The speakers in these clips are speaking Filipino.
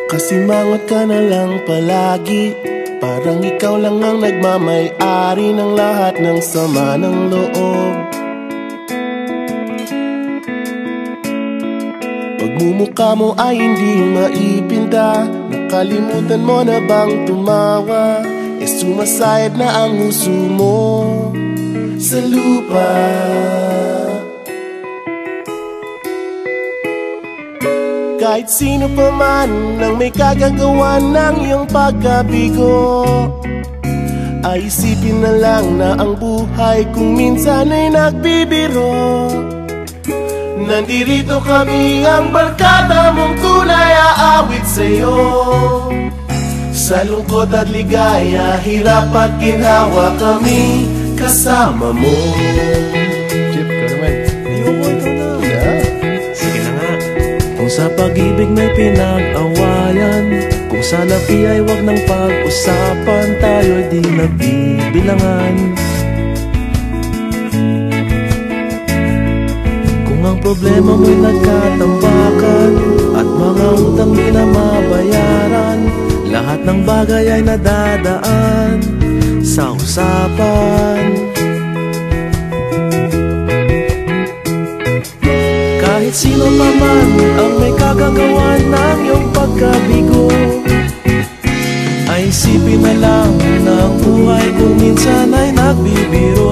Kasimangot ka na lang palagi, parang ikaw lang ang nagmamay-ari ng lahat ng sama ng loob. Pagmumukha mo ay hindi maipinta, nakalimutan mo na bang tumawa? E sumasayad na ang huso mo sa lupa. Kahit sino pa man ang may kagagawa ng iyong pagkabigo, ay isipin na lang na ang buhay kung minsan ay nagbibiro. Nandirito kami, ang barkada mong tunay aawit sa'yo. Sa lungkot at ligaya, hirap at ginhawa, kami kasama mo. Chip, ka naman. Ikaw po, ikaw na. Yeah. Sige na nga. Kung sa pag-ibig may pinag-awayan, kung sa labi ay wag ng pag-usapan, tayo'y di nagbibilangan. Kung ang problema mo'y nagkatambakan at mga utang di na mabayaran, lahat ng bagay ay nadadaan sa usapan. Kahit sino pa man ang may kagagawa ng iyong pagkabigo, ay isipin na lang na ang buhay kung minsan ay nagbibiro.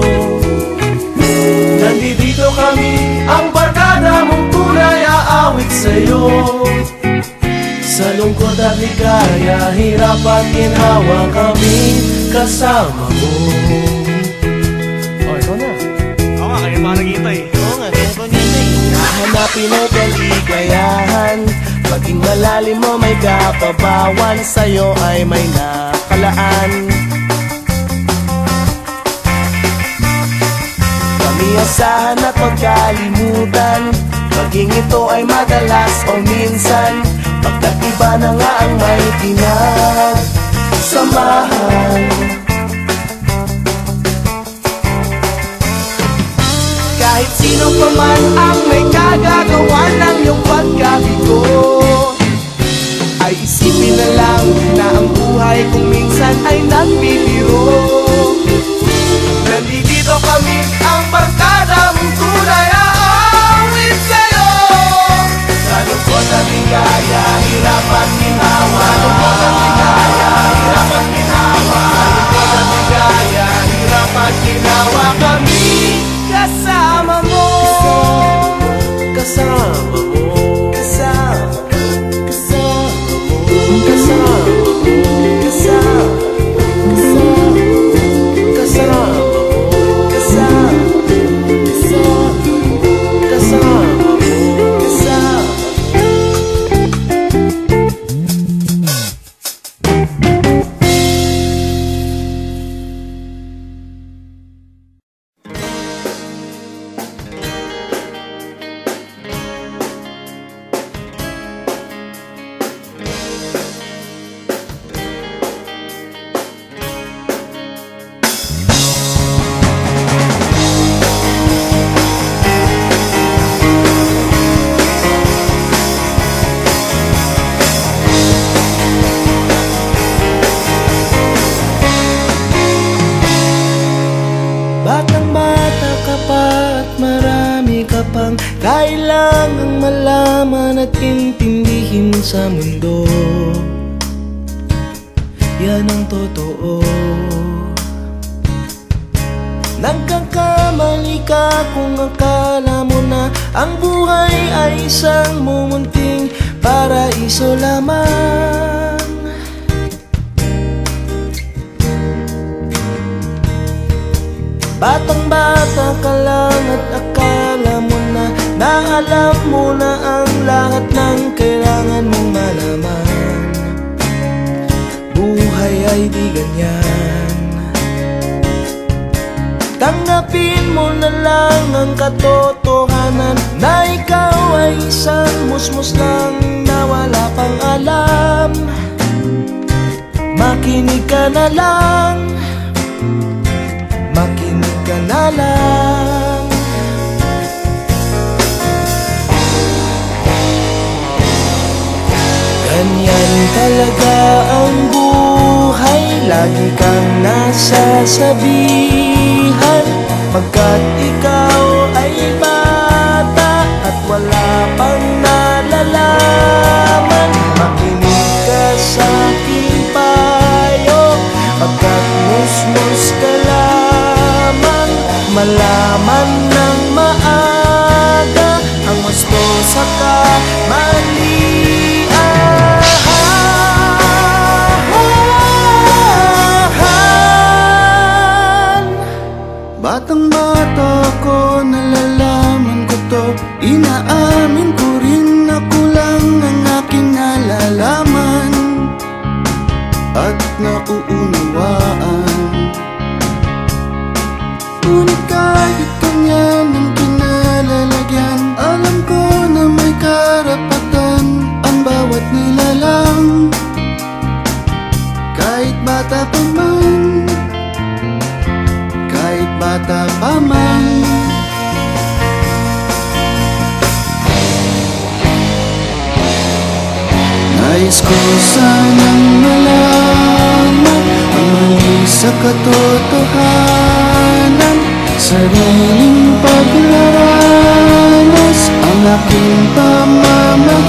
Nandito kami, ang barkada mong tunay aawit sa'yo. Sa lungkot at ligaya, hirap at ginhawa, kami kasama mo. Oh, ikaw na. Oo nga, kaya pa naghihintay. Oo nga, kaya pa nintay. Hanapin ay kaligayahan, maging malalim mo may kapabawan, sa'yo ay may nakalaan. Kami asahan at magkalimutan, maging ito ay madalas o minsan, pagkat iba na nga ang may pinagsamahan. Kahit sino pa man ang may kagagawa ng iyong pagkabigo, ay isipin na lang na ang buhay kung minsan ay nagbibiro. Nandito kami, ang barkada mong tunay aawit sa'yo. Sa lungkot at ligaya, hirap at ginhawa. Sa lungkot at ligaya, hirap at ginhawa. Sa lungkot at ligaya, hirap at ginhawa, kami kasama mo. Kasama mo. Kasama mo. Kasama mo. Kasama mo. Kasama mo. Batang-bata ka pa at marami ka pang kailangang malaman at intindihin sa mundo. Yan ang totoo. Nagkakamali ka kung akala mo na ang buhay ay isang mumunting paraiso lamang. Batang-bata ka lang at akala mo na alam mo na ang lahat ng kailangan mong malaman. Buhay ay di ganyan. Tanggapin mo na lang ang katotohanan na ikaw ay isang musmus lang na wala pang alam. Makinig ka na lang, makinig ka na lang. Ganyan talaga ang buhay, lagi kang nasasabihan, pagkat ikaw ay bata at wala pang nalalaman. Makinig ka sa aking payo, pagkat musmus ka lamang. Malaman ng maaga ang gusto sa kamalian. Batang bata ko, nalalaman ko to, inaamin ko rin na kulang ang aking nalalaman at nauunawaan. Ngunit kahit ganyan ang kinalalagyan, alam ko na may karapatan ang bawat nilalang. Kahit bata pa man, kahit bata pa man. Nais ko sanang malaman ang mali sa katotohanan, sariling paglaranas ang aking pamamagitan.